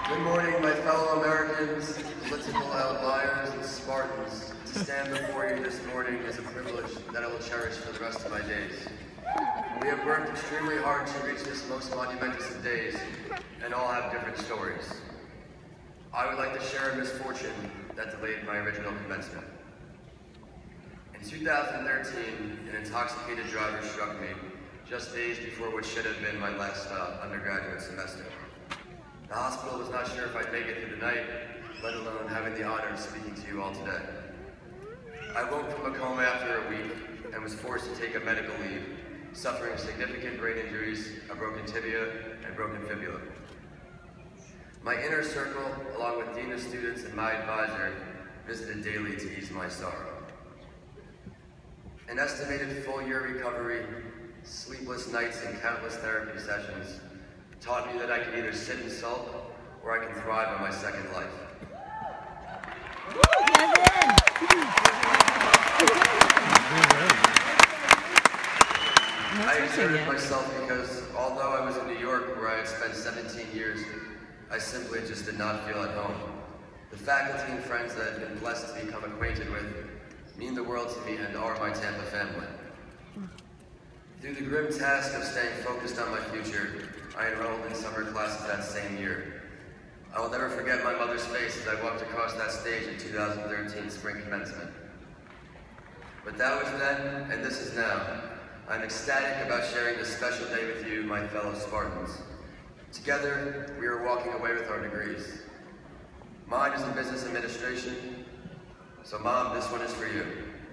Good morning, my fellow Americans, political outliers, and Spartans. To stand before you this morning is a privilege that I will cherish for the rest of my days. We have worked extremely hard to reach this most monumentous of days, and all have different stories. I would like to share a misfortune that delayed my original commencement. In 2013, an intoxicated driver struck me just days before what should have been my last undergraduate semester. The hospital was not sure if I'd make it through the night, let alone having the honor of speaking to you all today. I woke from a coma after a week and was forced to take a medical leave, suffering significant brain injuries, a broken tibia, and broken fibula. My inner circle, along with Dean of Students and my advisor, visited daily to ease my sorrow. An estimated full-year recovery, sleepless nights, and countless therapy sessions taught me that I can either sit and sulk, or I can thrive on my second life. I exerted myself because, although I was in New York where I had spent 17 years, I simply just did not feel at home. The faculty and friends that I've been blessed to become acquainted with mean the world to me and are my Tampa family. Through the grim task of staying focused on my future, I enrolled in summer classes that same year. I will never forget my mother's face as I walked across that stage in 2013 spring commencement. But that was then, and this is now. I'm ecstatic about sharing this special day with you, my fellow Spartans. Together, we are walking away with our degrees. Mine is in business administration, so Mom, this one is for you.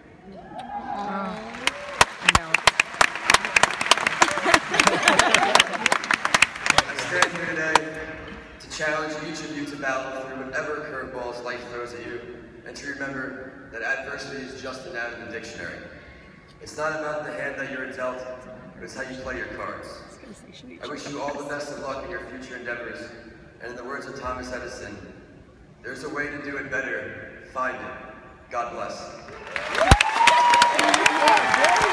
I stand here today to challenge each of you to battle through whatever curveballs life throws at you, and to remember that adversity is just a noun in the dictionary. It's not about the hand that you're dealt, but it's how you play your cards. I wish you all the best of luck in your future endeavors, and in the words of Thomas Edison, there's a way to do it better. Find it. God bless.